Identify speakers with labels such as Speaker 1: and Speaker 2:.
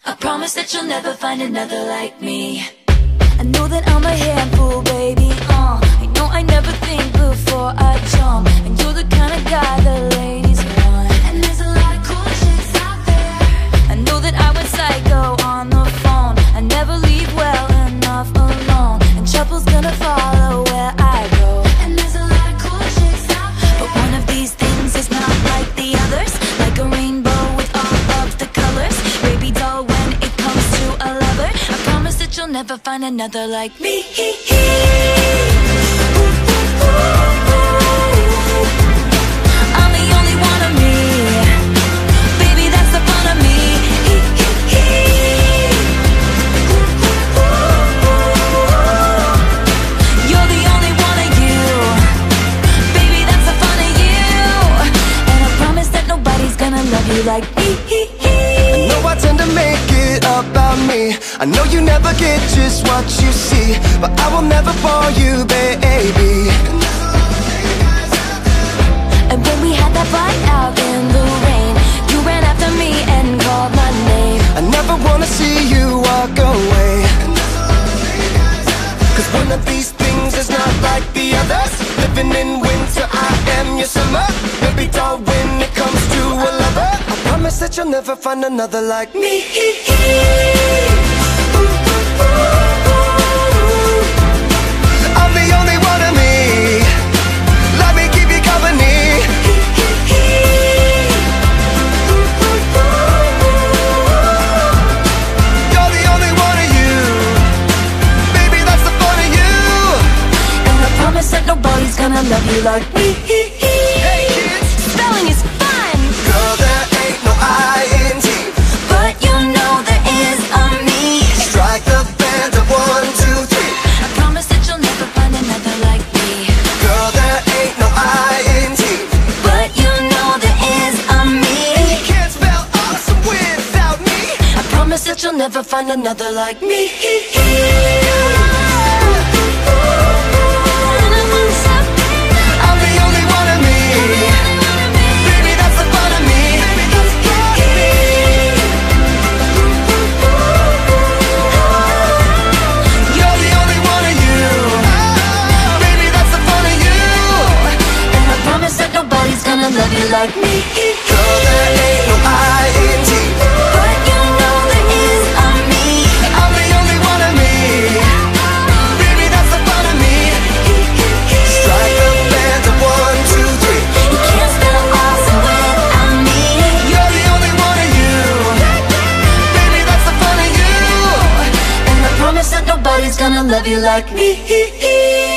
Speaker 1: I promise that you'll never find another like me.
Speaker 2: I know that I'm a handful, baby, I know I never think before I jump, and you're the kind of guy that ladies want.
Speaker 1: And there's a lot of cool chicks out there.
Speaker 2: I know that I went psycho on the phone. I never leave well enough alone, and trouble's gonna follow where I go.
Speaker 1: And there's a lot of cool chicks out there.
Speaker 2: But one of these things is not like the others, like a rainbow with all of the colors. Baby doll, when it comes to a lover, I promise that you'll never find another like me. I'm the only one of me, baby, that's the fun of me. You're the only one of you, baby, that's the fun of you. And I promise that nobody's gonna love you like me.
Speaker 3: I know I tend to make it about me. I know you never get just what you see, but I will never bore you, baby.
Speaker 2: And when we had that fight out in the rain, you ran after me and called my name.
Speaker 3: I never wanna see you walk away, 'cause one of these things is not like the others. Living in winter, I am your summer. Baby doll, when it comes to a lover, I promise that you'll never find another like me. I'm the only one of me. Let me keep you company. You're the only one of you, baby, that's the fun of you.
Speaker 2: And I promise that nobody's gonna love you like me.
Speaker 3: Hey kids,
Speaker 2: Spelling is fun,
Speaker 3: girl, there ain't no I-N-G,
Speaker 2: but you know there is a me.
Speaker 3: strike the band of 1, 2, 3.
Speaker 2: I promise that you'll never find another like me.
Speaker 3: Girl, there ain't no I-N-G,
Speaker 2: But you know there is a me.
Speaker 3: you can't spell awesome without me.
Speaker 2: I promise that you'll never find another like me.
Speaker 3: I'm the only one of me, baby, that's the fun of me. You're the only one of you, baby, that's the fun of you.
Speaker 2: And I promise that nobody's gonna love you like me.
Speaker 3: Girl, there ain't no I-N-G,
Speaker 2: But you know there is a me.
Speaker 3: I'm the only one of me, baby, that's the fun of me. Strike the band of 1, 2, 3.
Speaker 2: You can't spell awesome without me.
Speaker 3: You're the only one of you, baby, that's the fun of you.
Speaker 2: And I promise that nobody's gonna love you like me.